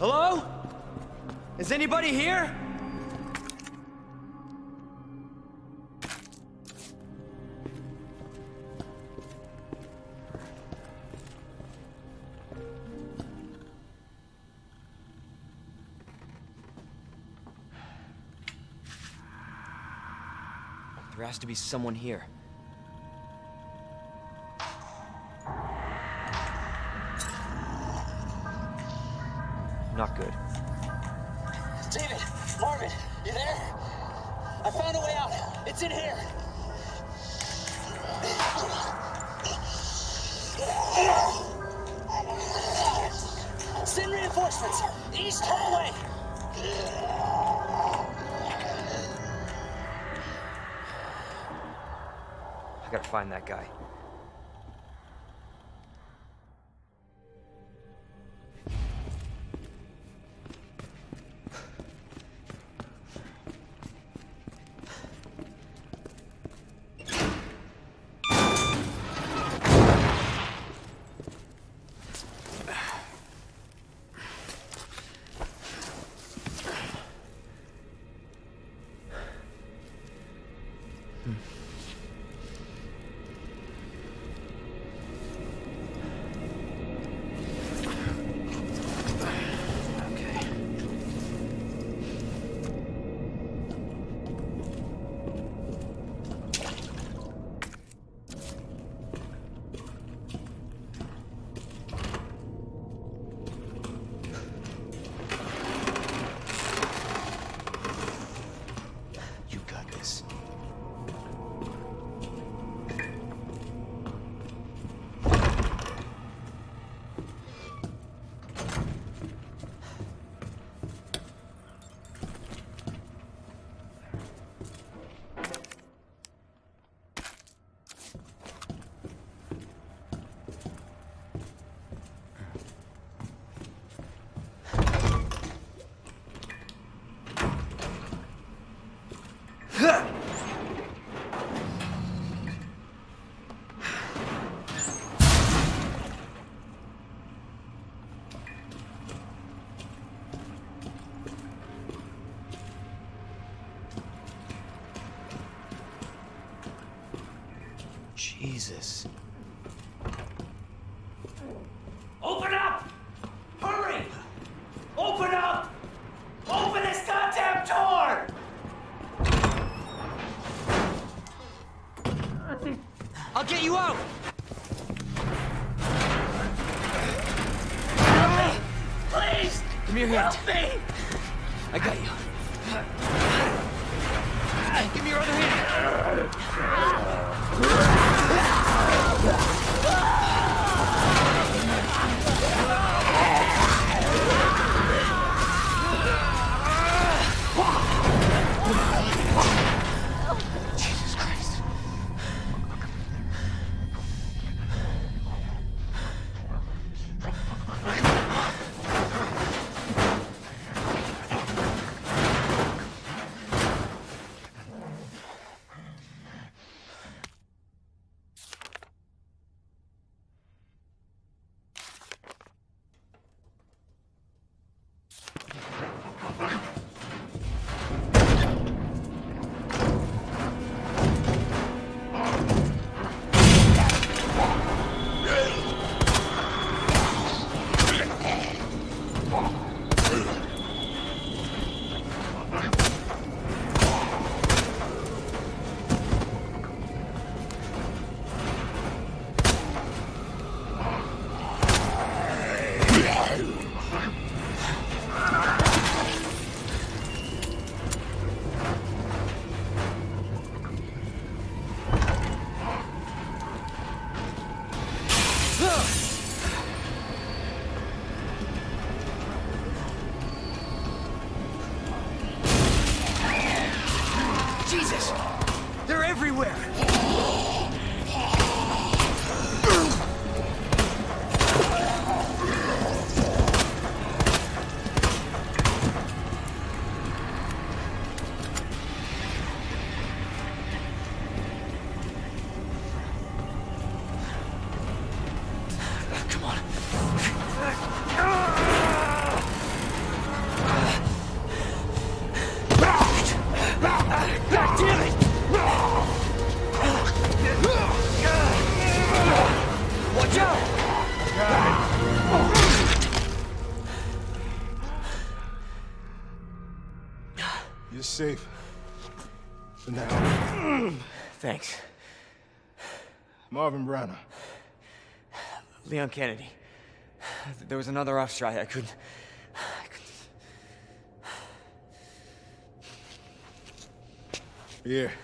Hello? Is anybody here? There has to be someone here. Not good. David! Marvin! You there? I found a way out! It's in here! Send reinforcements! East hallway! I gotta find that guy. Jesus. Open up! Hurry! Open up! Open this goddamn door! I'll get you out! Help me! Please! Give me your hand. Help me! I got you. Give me your other hand. Jesus Christ. is safe. For now. Thanks. Marvin Branagh. Leon Kennedy. There was another off strike. I couldn't... Here.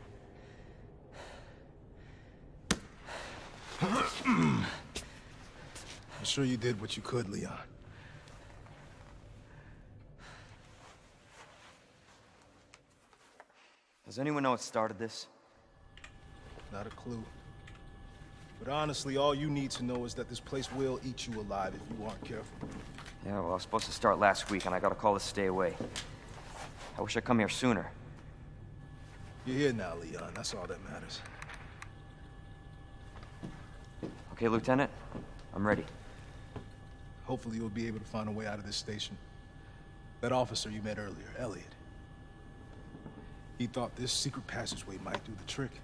I'm sure you did what you could, Leon. Does anyone know what started this? Not a clue. But honestly, all you need to know is that this place will eat you alive if you aren't careful. Yeah, well, I was supposed to start last week, and I got a call to stay away. I wish I'd come here sooner. You're here now, Leon. That's all that matters. Okay, Lieutenant? I'm ready. Hopefully you'll be able to find a way out of this station. That officer you met earlier, Elliot. He thought this secret passageway might do the trick.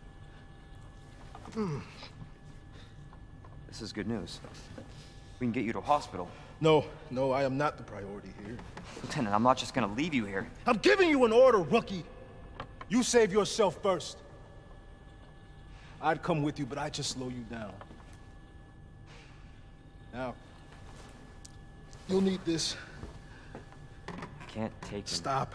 This is good news. We can get you to a hospital. No, I am not the priority here. Lieutenant, I'm not just gonna leave you here. I'm giving you an order, rookie! You save yourself first. I'd come with you, but I'd just slow you down. Now, you'll need this. Can't take him. Stop.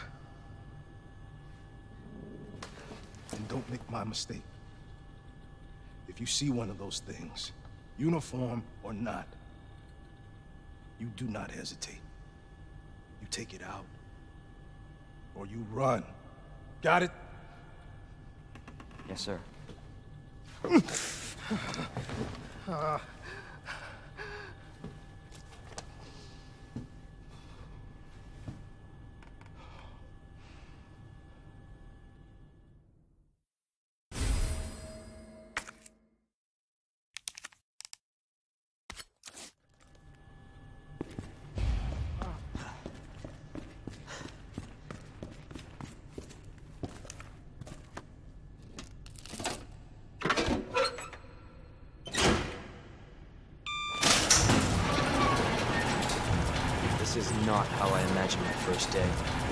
And don't make my mistake. If you see one of those things, uniform or not, you do not hesitate. You take it out, or you run. Got it? Yes, sir. This is not how I imagined my first day.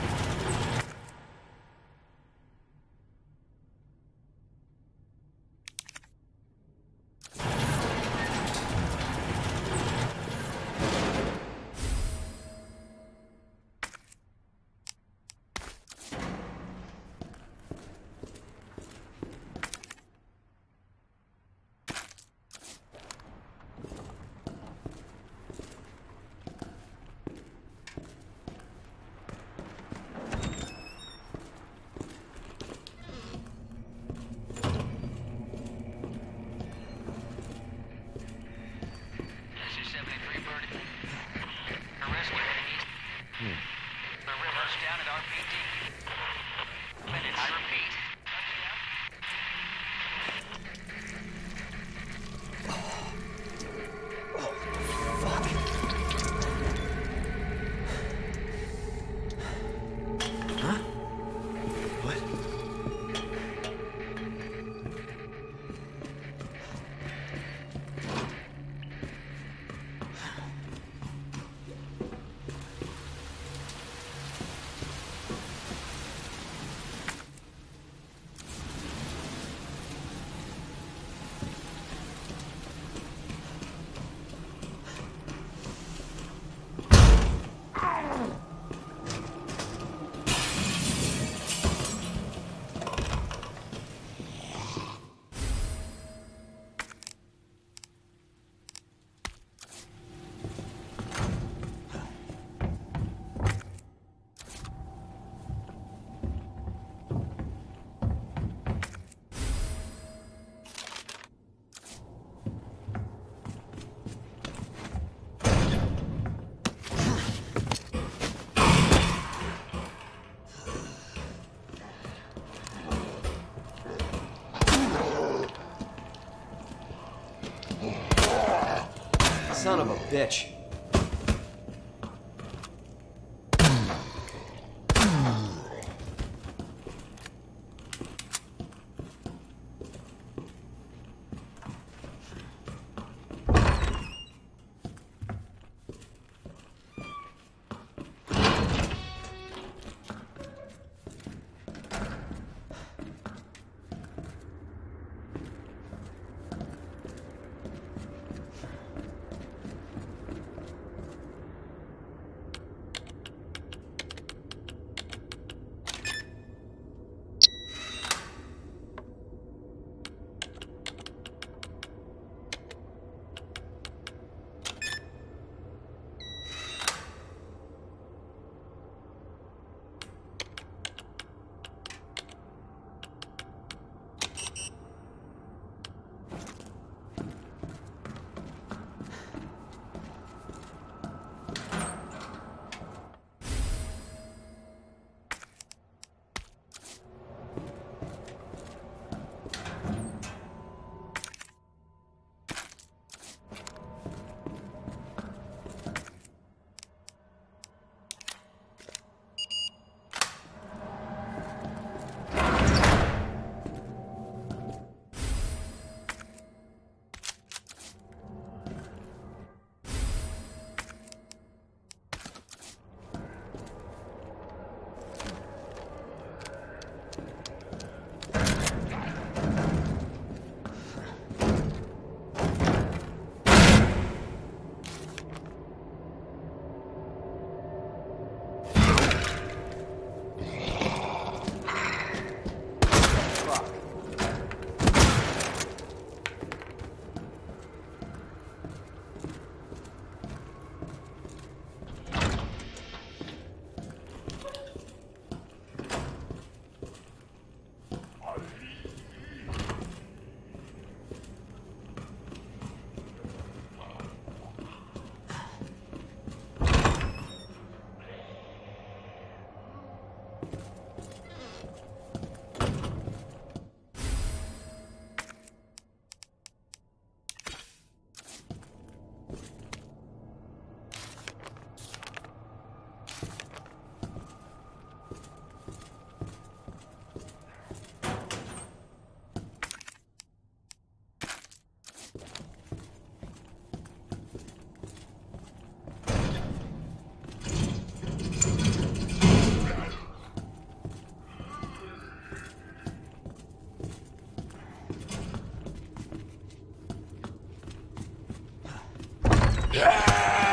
Son of a bitch.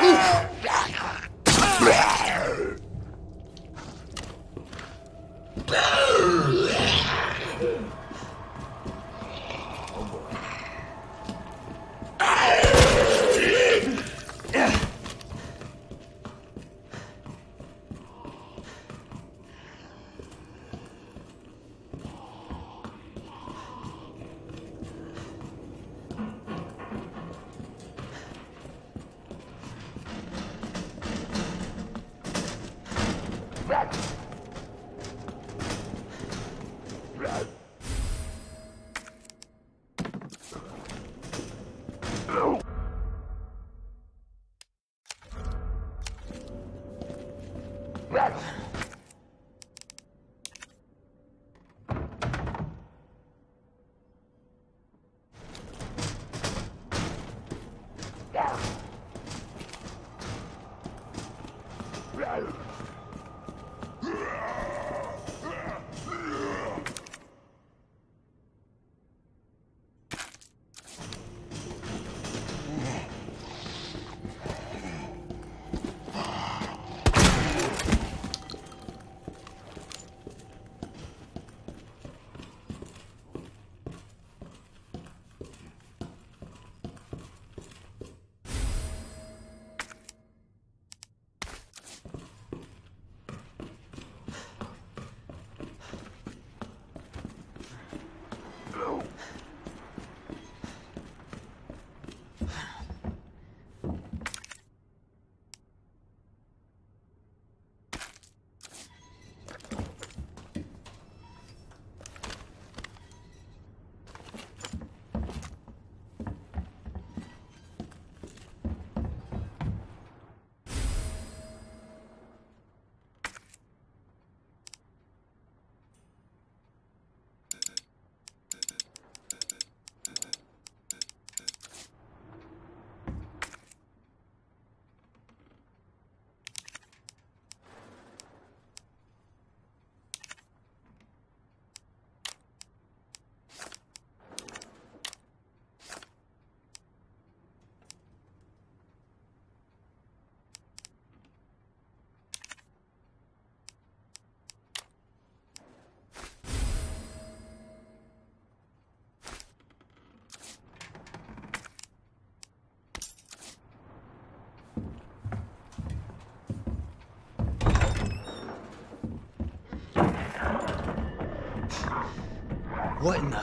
What in the...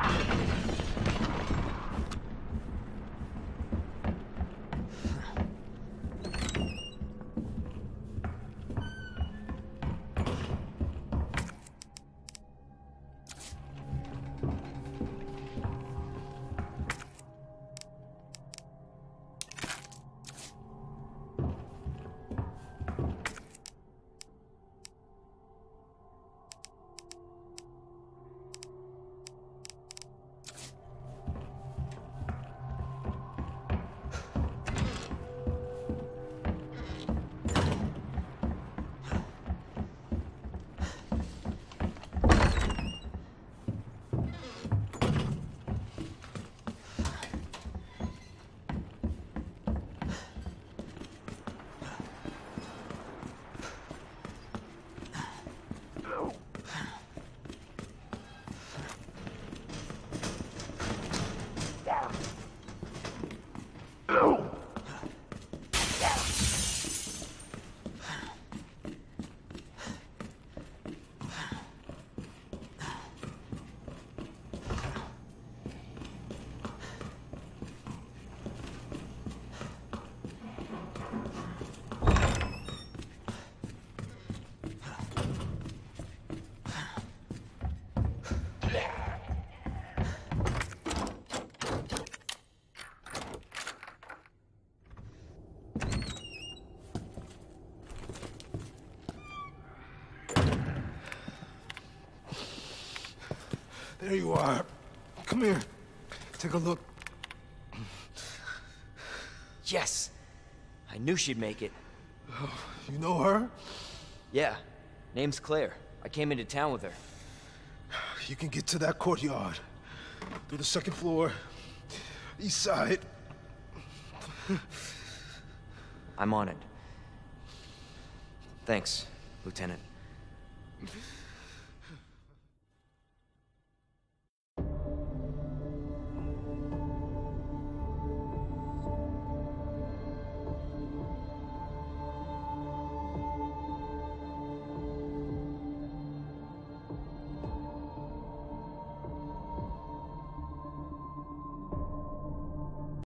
There you are. Come here. Take a look. Yes! I knew she'd make it. You know her? Yeah. Name's Claire. I came into town with her. You can get to that courtyard. Through the second floor. East side. I'm on it. Thanks, Lieutenant.